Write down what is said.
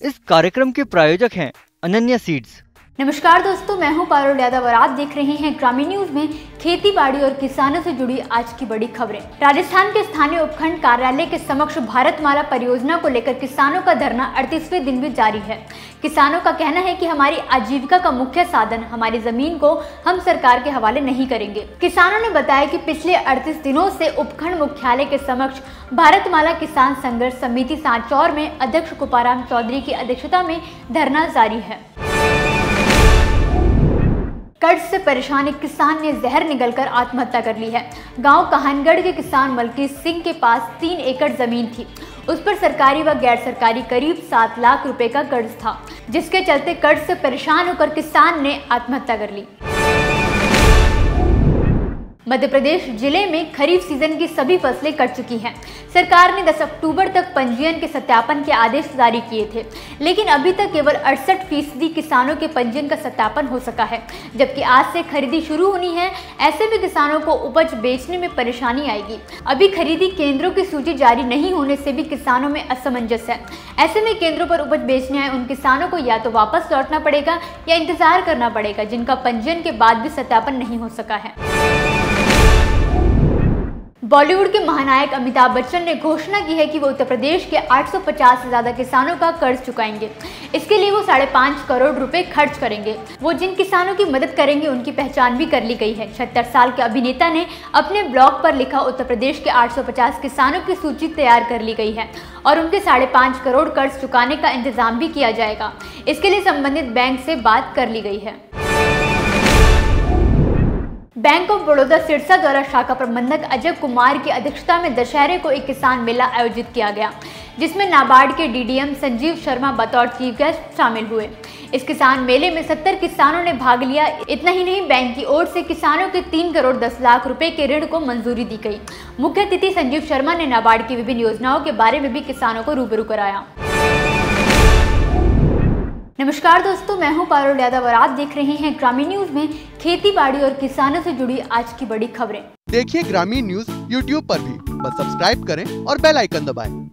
इस कार्यक्रम के प्रायोजक हैं अनन्या सीड्स। नमस्कार दोस्तों, मैं हूं पारुल यादव और आप देख रहे हैं ग्रामीण न्यूज में खेती बाड़ी और किसानों से जुड़ी आज की बड़ी खबरें। राजस्थान के स्थानीय उपखंड कार्यालय के समक्ष भारतमाला परियोजना को लेकर किसानों का धरना 38वें दिन भी जारी है। किसानों का कहना है कि हमारी आजीविका का मुख्य साधन हमारी जमीन को हम सरकार के हवाले नहीं करेंगे। किसानों ने बताया कि पिछले 38 दिनों से उपखंड मुख्यालय के समक्ष भारतमाला किसान संघर्ष समिति सांचौर में अध्यक्ष कुपाराम चौधरी की अध्यक्षता में धरना जारी है। कर्ज से परेशान एक किसान ने जहर निगलकर आत्महत्या कर ली है। गांव कहानगढ़ के किसान मलकीत सिंह के पास 3 एकड़ जमीन थी। उस पर सरकारी व गैर सरकारी करीब 7 लाख रुपए का कर्ज था, जिसके चलते कर्ज से परेशान होकर किसान ने आत्महत्या कर ली। मध्य प्रदेश जिले में खरीफ सीजन की सभी फसलें कट चुकी हैं। सरकार ने 10 अक्टूबर तक पंजीयन के सत्यापन के आदेश जारी किए थे, लेकिन अभी तक केवल 68% किसानों के पंजीयन का सत्यापन हो सका है, जबकि आज से खरीदी शुरू होनी है। ऐसे में किसानों को उपज बेचने में परेशानी आएगी। अभी खरीदी केंद्रों की सूची जारी नहीं होने से भी किसानों में असमंजस है। ऐसे में केंद्रों पर उपज बेचने आए उन किसानों को या तो वापस लौटना पड़ेगा या इंतजार करना पड़ेगा, जिनका पंजीयन के बाद भी सत्यापन नहीं हो सका है। बॉलीवुड के महानायक अमिताभ बच्चन ने घोषणा की है कि वो उत्तर प्रदेश के 850 से ज्यादा किसानों का कर्ज चुकाएंगे। इसके लिए वो 5.5 करोड़ रुपए खर्च करेंगे। वो जिन किसानों की मदद करेंगे उनकी पहचान भी कर ली गई है। 76 साल के अभिनेता ने अपने ब्लॉग पर लिखा, उत्तर प्रदेश के 850 किसानों की सूची तैयार कर ली गई है और उनके 5.5 करोड़ कर्ज चुकाने का इंतजाम भी किया जाएगा। इसके लिए संबंधित बैंक से बात कर ली गई है। बैंक ऑफ बड़ौदा सिरसा द्वारा शाखा प्रबंधक अजय कुमार की अध्यक्षता में दशहरे को एक किसान मेला आयोजित किया गया, जिसमें नाबार्ड के डीडीएम संजीव शर्मा बतौर चीफ गेस्ट शामिल हुए। इस किसान मेले में 70 किसानों ने भाग लिया। इतना ही नहीं, बैंक की ओर से किसानों के 3 करोड़ 10 लाख रुपए के ऋण को मंजूरी दी गई। मुख्य अतिथि संजीव शर्मा ने नाबार्ड की विभिन्न योजनाओं के बारे में भी किसानों को रूबरू कराया। नमस्कार दोस्तों, मैं हूं पारुल यादव और आप देख रहे हैं ग्रामीण न्यूज में खेती बाड़ी और किसानों से जुड़ी आज की बड़ी खबरें। देखिए ग्रामीण न्यूज यूट्यूब पर भी, बस सब्सक्राइब करें और बेल आइकन दबाएं।